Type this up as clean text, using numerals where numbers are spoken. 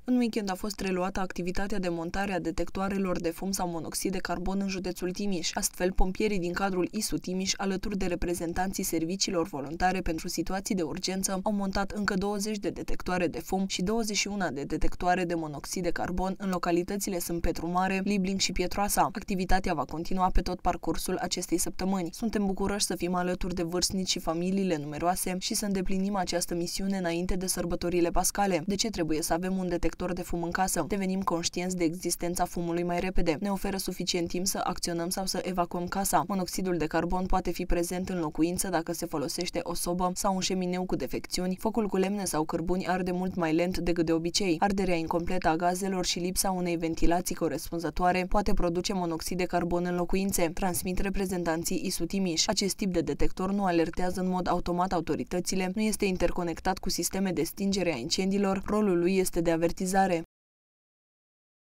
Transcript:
În weekend a fost reluată activitatea de montare a detectoarelor de fum sau monoxid de carbon în județul Timiș. Astfel, pompierii din cadrul ISU Timiș, alături de reprezentanții serviciilor voluntare pentru situații de urgență, au montat încă 20 de detectoare de fum și 21 de detectoare de monoxid de carbon în localitățile Sânt Petru Mare, Liblink și Pietroasa. Activitatea va continua pe tot parcursul acestei săptămâni. Suntem bucuroși să fim alături de vârstnici și familiile numeroase și să îndeplinim această misiune înainte de sărbătorile pascale. De ce trebuie să avem un detector de fum în casă? Devenim conștienți de existența fumului mai repede. Ne oferă suficient timp să acționăm sau să evacuăm casa. Monoxidul de carbon poate fi prezent în locuință dacă se folosește o sobă sau un șemineu cu defecțiuni. Focul cu lemne sau cărbuni arde mult mai lent decât de obicei. Arderea incompletă a gazelor și lipsa unei ventilații corespunzătoare poate produce monoxid de carbon în locuințe, transmit reprezentanții ISU Timiș. Acest tip de detector nu alertează în mod automat autoritățile, nu este interconectat cu sisteme de stingere a incendiilor, rolul lui este de avertizare.